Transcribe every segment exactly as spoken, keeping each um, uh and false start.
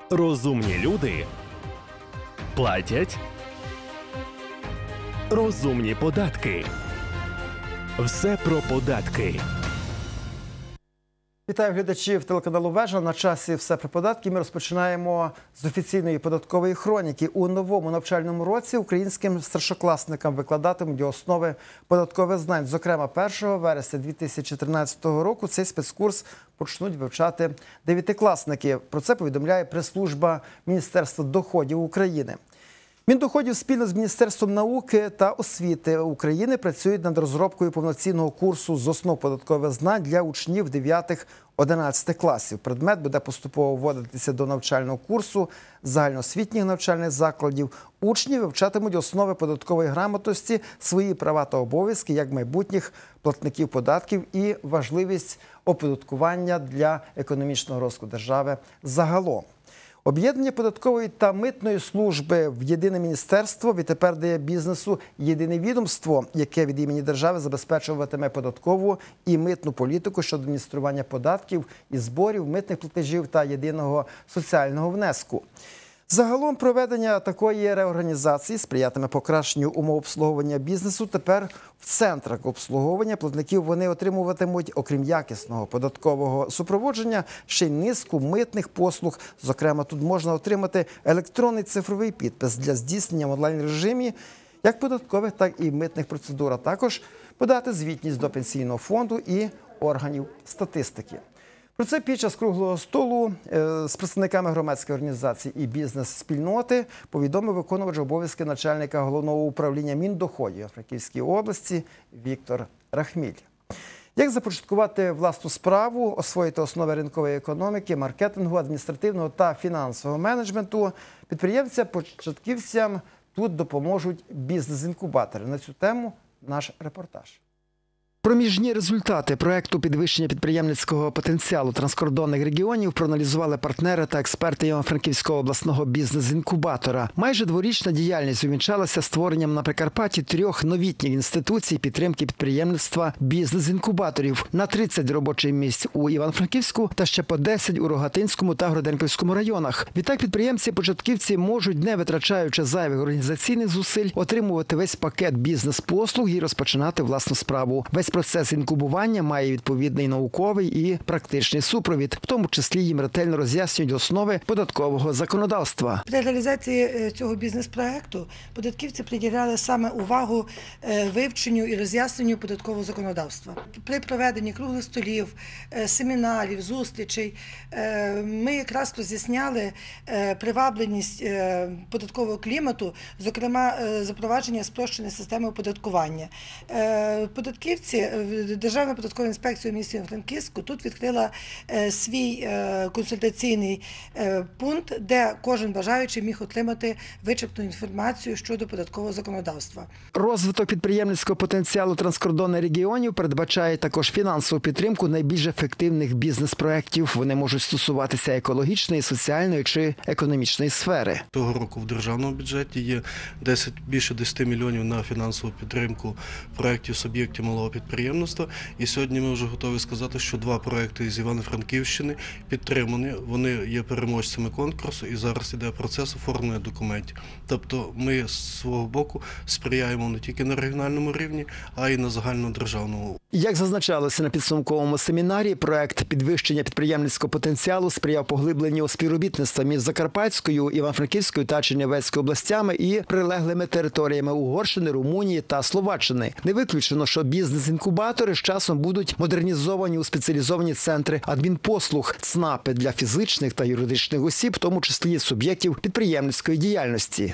Розумні люди платять розумні податки. Все про податки. Вітаю глядачів телеканалу «Вежа». На часі «Все про податки». Ми розпочинаємо з офіційної податкової хроніки. У новому навчальному році українським старшокласникам викладатимуть основи податкових знань. Зокрема, першого вересня дві тисячі тринадцятого року цей спецкурс почнуть вивчати дев'ятикласники. Про це повідомляє прес-служба Міністерства доходів України. Міндоходів спільно з Міністерством науки та освіти України працюють над розробкою повноцінного курсу з основ податкових знань для учнів дев'ятих-одинадцятих класів. Предмет буде поступово вводитися до навчального курсу загальноосвітніх навчальних закладів. Учні вивчатимуть основи податкової грамотності, свої права та обов'язки як майбутніх платників податків і важливість оподаткування для економічного розвитку держави загалом. Об'єднання податкової та митної служби в єдине міністерство відтепер дає бізнесу єдине відомство, яке від імені держави забезпечуватиме податкову і митну політику щодо адміністрування податків і зборів, митних платежів та єдиного соціального внеску. Загалом проведення такої реорганізації сприятиме покращенню умов обслуговування бізнесу. Тепер в центрах обслуговування платників вони отримуватимуть, окрім якісного податкового супроводження, ще й низку митних послуг. Зокрема, тут можна отримати електронний цифровий підпис для здійснення в онлайн-режимі як податкових, так і митних процедур, а також подати звітність до пенсійного фонду і органів статистики. Про це під час круглого столу з представниками громадської організації і бізнес-спільноти повідомив виконувач обов'язки начальника головного управління Міндоходів Франківської області Віктор Рахміль. Як започаткувати власну справу, освоїти основи ринкової економіки, маркетингу, адміністративного та фінансового менеджменту, підприємцям-початківцям тут допоможуть бізнес-інкубатори. На цю тему наш репортаж. Проміжні результати проекту підвищення підприємницького потенціалу транскордонних регіонів проаналізували партнери та експерти Івано-Франківського обласного бізнес-інкубатора. Майже дворічна діяльність увінчалася створенням на Прикарпатті трьох новітніх інституцій підтримки підприємництва бізнес-інкубаторів на тридцять робочих місць у Івано-Франківську та ще по десять у Рогатинському та Гроденківському районах. Відтак підприємці-початківці можуть, не витрачаючи зайвих організаційних зусиль, отримувати весь пакет бізнес-послуг і розпочинати власну справу. Весь процес інкубування має відповідний науковий і практичний супровід, в тому числі їм ретельно роз'яснюють основи податкового законодавства. При реалізації цього бізнес-проекту податківці приділяли саме увагу вивченню і роз'ясненню податкового законодавства. При проведенні круглих столів, семінарів, зустрічей ми якраз роз'ясняли привабленість податкового клімату, зокрема запровадження спрощеної системи оподаткування. Податківці Державна податкова інспекція у місті Франківську тут відкрила свій консультаційний пункт, де кожен бажаючий міг отримати вичерпну інформацію щодо податкового законодавства. Розвиток підприємницького потенціалу транскордонних регіонів передбачає також фінансову підтримку найбільш ефективних бізнес-проєктів. Вони можуть стосуватися екологічної, соціальної чи економічної сфери. Того року в державному бюджеті є десять, більше десяти мільйонів на фінансову підтримку проєктів суб'єктів малого підприємництва. І сьогодні ми вже готові сказати, що два проєкти з Івано-Франківщини підтримані. Вони є переможцями конкурсу і зараз іде процес оформлення документів. Тобто ми з свого боку сприяємо не тільки на регіональному рівні, а й на загальнодержавному. Як зазначалося на підсумковому семінарі, проект підвищення підприємницького потенціалу сприяв поглибленню співробітництва між Закарпатською, Івано-Франківською та Чернівецькою областями і прилеглими територіями Угорщини, Румунії та Словаччини. Не виключено, що бізнес-інкубатори з часом будуть модернізовані у спеціалізовані центри адмінпослуг, ЦНАПи для фізичних та юридичних осіб, в тому числі суб'єктів підприємницької діяльності.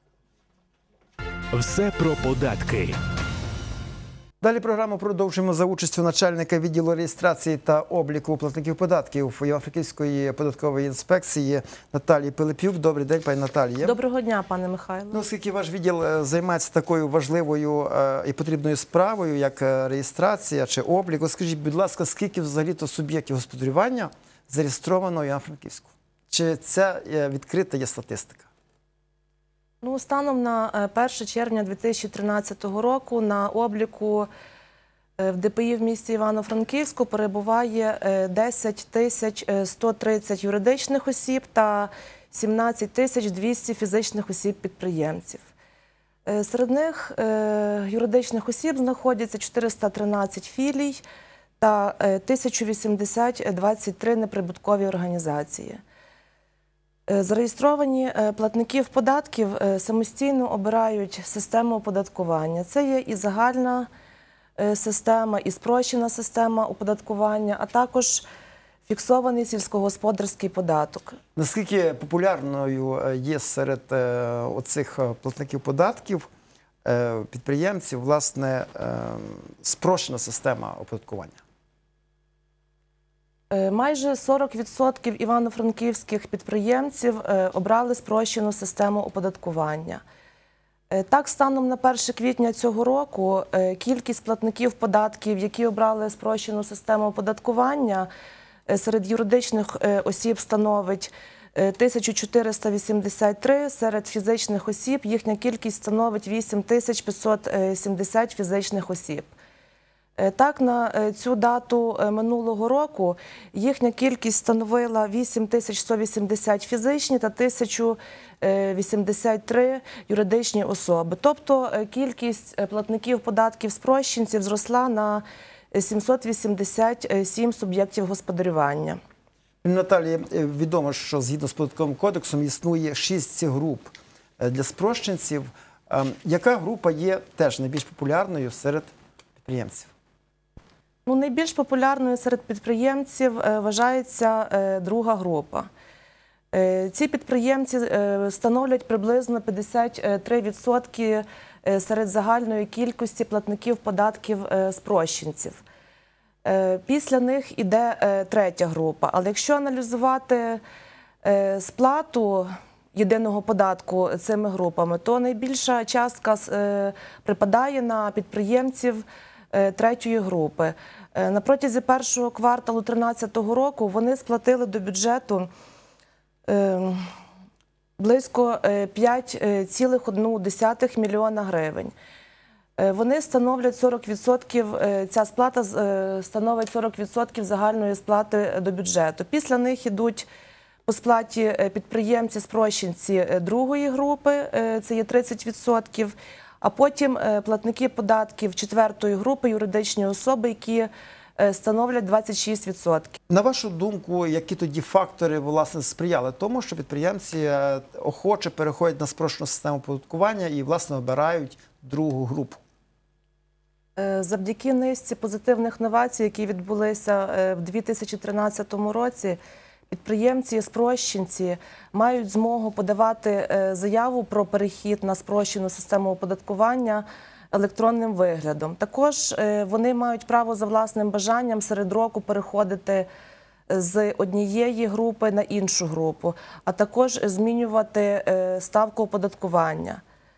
Все про податки. Далі програму продовжуємо за участю начальника відділу реєстрації та обліку платників податків Івано-Франківської податкової інспекції Наталії Пилипюк. Добрий день, пані Наталія. Доброго дня, пане Михайло. Ну, оскільки ваш відділ займається такою важливою і потрібною справою, як реєстрація чи облік, скажіть, будь ласка, скільки взагалі-то суб'єктів господарювання зареєстровано в Івано-Франківську? Чи це відкрита є статистика? Ну, станом на перше червня дві тисячі тринадцятого року на обліку В ДПІ в місті Івано-Франківську перебуває десять тисяч сто тридцять юридичних осіб та сімнадцять тисяч двісті фізичних осіб-підприємців. Серед них юридичних осіб знаходяться чотириста тринадцять філій та тисяча вісімдесят двадцять три неприбуткові організації. Зареєстровані платників податків самостійно обирають систему оподаткування. Це є і загальна система, і спрощена система оподаткування, а також фіксований сільськогосподарський податок. Наскільки популярною є серед оцих платників податків, підприємців, власне, спрощена система оподаткування? Майже сорок відсотків івано-франківських підприємців обрали спрощену систему оподаткування. Так, станом на перше квітня цього року кількість платників податків, які обрали спрощену систему оподаткування, серед юридичних осіб становить тисячу чотириста вісімдесят три, серед фізичних осіб їхня кількість становить вісім тисяч п'ятсот сімдесят фізичних осіб. Так, на цю дату минулого року їхня кількість становила вісім тисяч сто вісімдесят фізичні та тисячу вісімдесят три юридичні особи. Тобто кількість платників податків спрощенців зросла на сімсот вісімдесят сім суб'єктів господарювання. Наталія, відомо, що згідно з податковим кодексом існує шість груп для спрощенців. Яка група є теж найбільш популярною серед підприємців? Ну, найбільш популярною серед підприємців вважається друга група. Ці підприємці становлять приблизно п'ятдесят три відсотки серед загальної кількості платників податків спрощенців. Після них іде третя група. Але якщо аналізувати сплату єдиного податку цими групами, то найбільша частка припадає на підприємців третьої групи. На протязі першого кварталу дві тисячі тринадцятого року вони сплатили до бюджету близько п'ять цілих одна десята мільйона гривень. Вони становлять сорок відсотків, ця сплата становить сорок відсотків загальної сплати до бюджету. Після них йдуть по сплаті підприємці-спрощенці другої групи, це є тридцять відсотків, а потім платники податків четвертої групи, юридичні особи, які становлять двадцять шість відсотків. На вашу думку, які тоді фактори, власне, сприяли тому, що підприємці охоче переходять на спрощену систему оподаткування і, власне, обирають другу групу? Завдяки низці позитивних новацій, які відбулися в дві тисячі тринадцятому році, підприємці і спрощенці мають змогу подавати заяву про перехід на спрощену систему оподаткування електронним виглядом. Також вони мають право за власним бажанням серед року переходити з однієї групи на іншу групу, а також змінювати ставку оподаткування.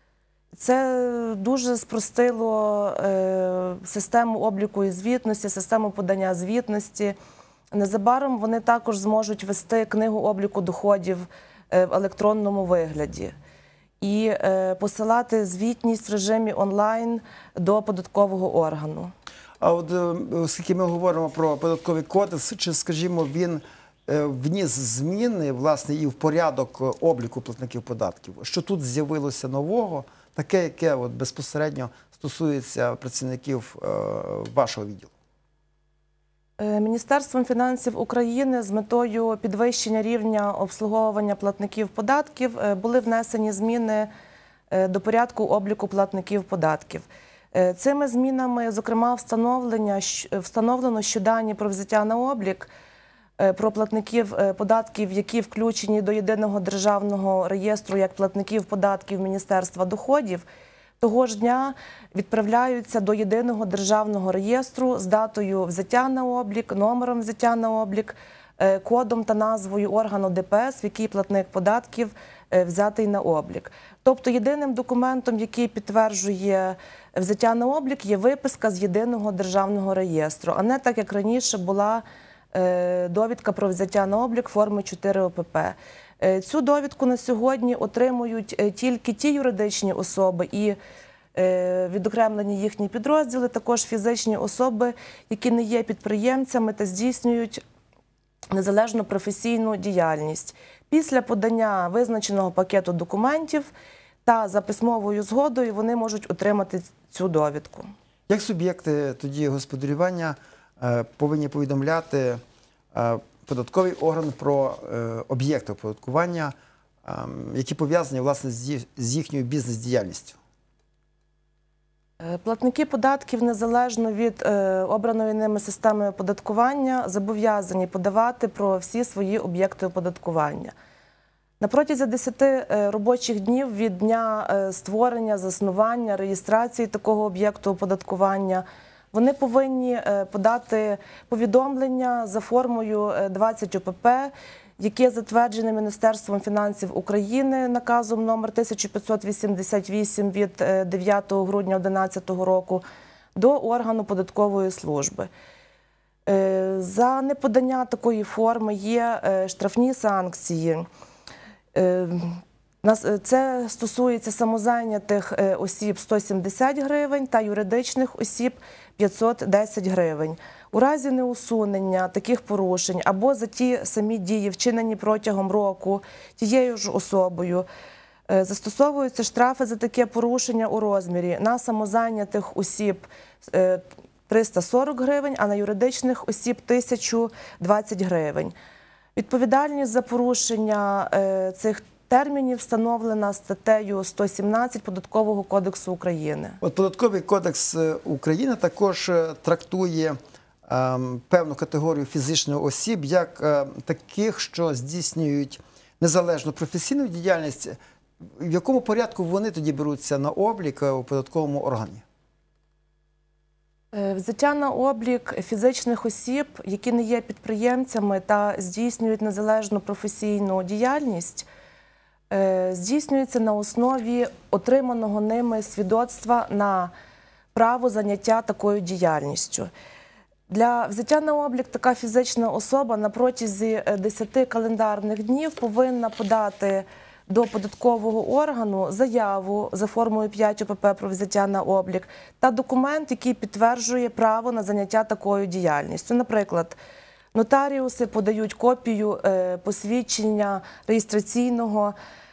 Це дуже спростило систему обліку і звітності, систему подання звітності. Незабаром вони також зможуть вести книгу обліку доходів в електронному вигляді і посилати звітність в режимі онлайн до податкового органу. А от оскільки ми говоримо про податковий кодекс, чи, скажімо, він вніс зміни, власне, і в порядок обліку платників податків? Що тут з'явилося нового, таке, яке от безпосередньо стосується працівників вашого відділу? Міністерством фінансів України з метою підвищення рівня обслуговування платників податків були внесені зміни до порядку обліку платників податків. Цими змінами, зокрема, встановлено, що дані про взяття на облік про платників податків, які включені до Єдиного державного реєстру як платників податків Міністерства доходів, того ж дня відправляються до Єдиного державного реєстру з датою взяття на облік, номером взяття на облік, кодом та назвою органу Д П С, в який платник податків взятий на облік. Тобто єдиним документом, який підтверджує взяття на облік, є виписка з Єдиного державного реєстру, а не так, як раніше була довідка про взяття на облік форми чотири О П П. Цю довідку на сьогодні отримують тільки ті юридичні особи і відокремлені їхні підрозділи, також фізичні особи, які не є підприємцями та здійснюють незалежну професійну діяльність. Після подання визначеного пакету документів та за письмовою згодою вони можуть отримати цю довідку. Як суб'єкти тоді господарювання повинні повідомляти податковий орган про об'єкти оподаткування, які пов'язані, власне, з їхньою бізнес-діяльністю? Платники податків, незалежно від обраної ними системи оподаткування, зобов'язані подавати про всі свої об'єкти оподаткування. На протязі десяти робочих днів від дня створення, заснування, реєстрації такого об'єкту оподаткування вони повинні подати повідомлення за формою двадцять О П П, яке затверджене Міністерством фінансів України наказом номер тисяча п'ятсот вісімдесят вісім від дев'ятого грудня дві тисячі одинадцятого року до органу податкової служби. За неподання такої форми є штрафні санкції. Це стосується самозайнятих осіб сто сімдесят гривень та юридичних осіб п'ятсот десять гривень. У разі неусунення таких порушень або за ті самі дії, вчинені протягом року тією ж особою, застосовуються штрафи за таке порушення у розмірі на самозайнятих осіб триста сорок гривень, а на юридичних осіб тисячу двадцять гривень. Відповідальність за порушення цих термінів встановлена статтею сто сімнадцять Податкового кодексу України. От Податковий кодекс України також трактує е, певну категорію фізичних осіб як е, таких, що здійснюють незалежну професійну діяльність. В якому порядку вони тоді беруться на облік у податковому органі? Взяття на облік фізичних осіб, які не є підприємцями та здійснюють незалежну професійну діяльність, здійснюється на основі отриманого ними свідоцтва на право заняття такою діяльністю. Для взяття на облік така фізична особа на протязі десяти календарних днів повинна подати до податкового органу заяву за формою п'ять О П П про взяття на облік та документ, який підтверджує право на заняття такою діяльністю. Наприклад, нотаріуси подають копію посвідчення реєстраційного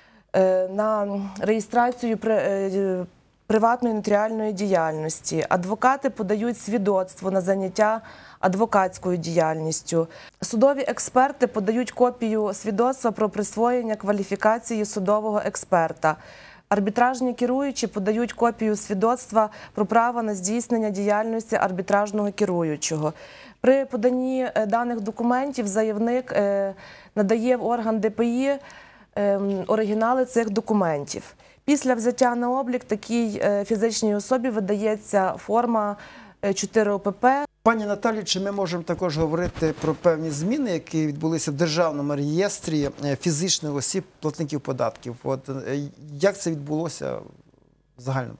на реєстрацію приватної нотаріальної діяльності. Адвокати подають свідоцтво на заняття адвокатською діяльністю. Судові експерти подають копію свідоцтва про присвоєння кваліфікації судового експерта. Арбітражні керуючі подають копію свідоцтва про право на здійснення діяльності арбітражного керуючого. При поданні даних документів заявник надає в орган Д П І оригінали цих документів. Після взяття на облік такій фізичній особі видається форма чотири О П П. Пані Наталі, чи ми можемо також говорити про певні зміни, які відбулися в Державному реєстрі фізичних осіб платників податків? От, як це відбулося в загальному?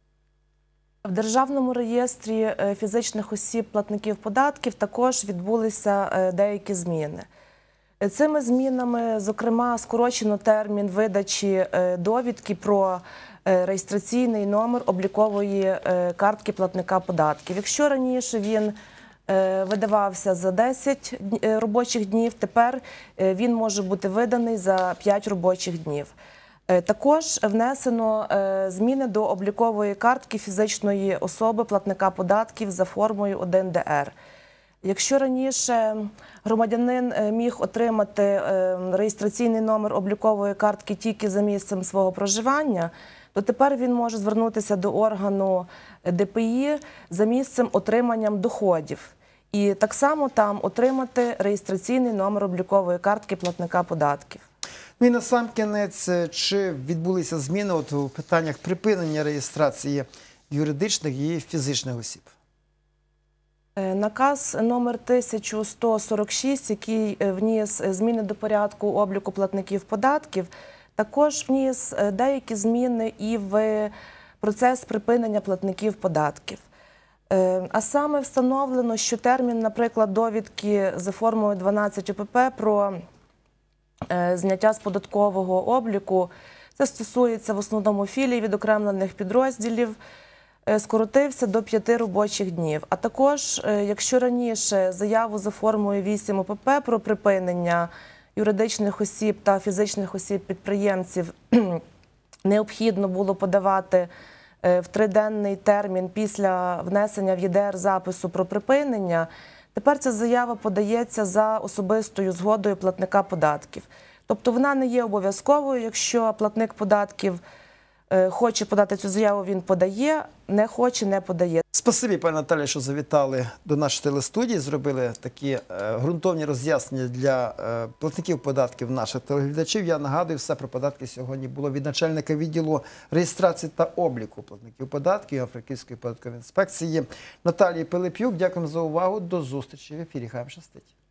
В Державному реєстрі фізичних осіб платників податків також відбулися деякі зміни. Цими змінами, зокрема, скорочено термін видачі довідки про реєстраційний номер облікової картки платника податків. Якщо раніше він видавався за десять робочих днів, тепер він може бути виданий за п'ять робочих днів. Також внесено зміни до облікової картки фізичної особи платника податків за формою один Д Р. Якщо раніше громадянин міг отримати реєстраційний номер облікової картки тільки за місцем свого проживання, то тепер він може звернутися до органу Д П І за місцем отриманням доходів. І так само там отримати реєстраційний номер облікової картки платника податків. Ну і насамкінець, чи відбулися зміни от у питаннях припинення реєстрації юридичних і фізичних осіб? Наказ номер тисяча сто сорок шість, який вніс зміни до порядку обліку платників податків, також вніс деякі зміни і в процес припинення платників податків. А саме встановлено, що термін, наприклад, довідки за формою дванадцять О П П про зняття з податкового обліку Це стосується в основному філій, відокремлених підрозділів, е, скоротився до п'яти робочих днів. А також, е, якщо раніше заяву за формою вісім О П П про припинення юридичних осіб та фізичних осіб-підприємців необхідно було подавати в триденний термін після внесення в Є Де Ер запису про припинення, тепер ця заява подається за особистою згодою платника податків. Тобто вона не є обов'язковою, якщо платник податків хоче подати цю заяву, він подає, не хоче, не подає. Спасибі, пані Наталі, що завітали до нашої телестудії, зробили такі е, ґрунтовні роз'яснення для е, платників податків наших телеглядачів. Я нагадую, все про податки сьогодні було від начальника відділу реєстрації та обліку платників податків Івано-Франківської податкової інспекції Наталії Пилип'юк. Дякуємо за увагу. До зустрічі в ефірі. Хай вам щастить.